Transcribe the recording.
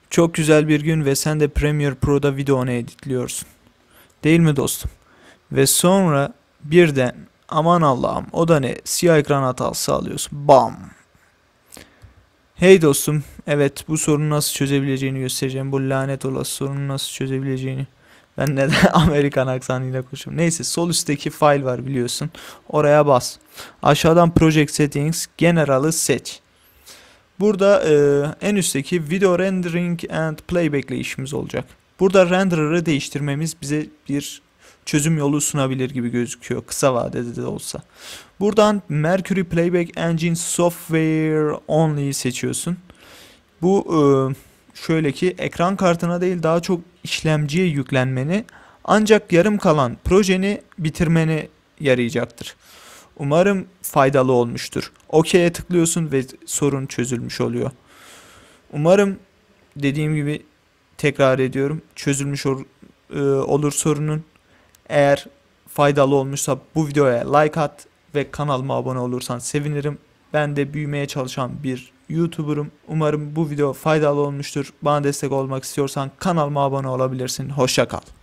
Çok güzel bir gün ve sen de Premiere Pro'da videonu editliyorsun. Değil mi dostum? Ve sonra birden aman Allah'ım o da ne siyah ekran hatası alıyorsun. Bam. Hey dostum, evet bu sorunu nasıl çözebileceğini göstereceğim. Bu lanet olası sorunu nasıl çözebileceğini. Ben neden Amerikan aksanıyla konuşuyorum. Neyse, sol üstteki file var biliyorsun. Oraya bas. Aşağıdan Project Settings General'ı seç. Burada en üstteki Video Rendering and Playback ile işimiz olacak. Burada renderer'ı değiştirmemiz bize bir çözüm yolu sunabilir gibi gözüküyor, kısa vadede de olsa. Buradan Mercury Playback Engine Software Only'yi seçiyorsun. Bu şöyle ki ekran kartına değil daha çok işlemciye yüklenmeni ancak yarım kalan projeni bitirmeni yarayacaktır. Umarım faydalı olmuştur. OK'ye tıklıyorsun ve sorun çözülmüş oluyor. Umarım dediğim gibi tekrar ediyorum çözülmüş olur sorunun. Eğer faydalı olmuşsa bu videoya like at ve kanalıma abone olursan sevinirim. Ben de büyümeye çalışan bir YouTuber'ım. Umarım bu video faydalı olmuştur. Bana destek olmak istiyorsan kanalıma abone olabilirsin. Hoşça kal.